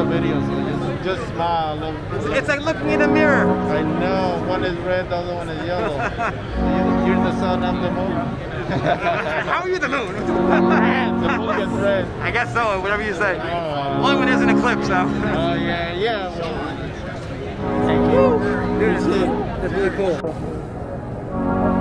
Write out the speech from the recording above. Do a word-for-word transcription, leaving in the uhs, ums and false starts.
a video, so just, just smile. Look. It's like looking in a mirror. I know. One is red, the other one is yellow. You're the sun, I'm the moon. How are you the moon? The moon gets red. I guess so, whatever you say. Uh, Only when there's an eclipse, though. Oh, uh, yeah, yeah. Well, Dude, that's really cool.